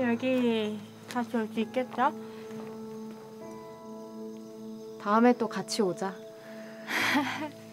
여기 다시 올 수 있겠죠? 다음에 또 같이 오자.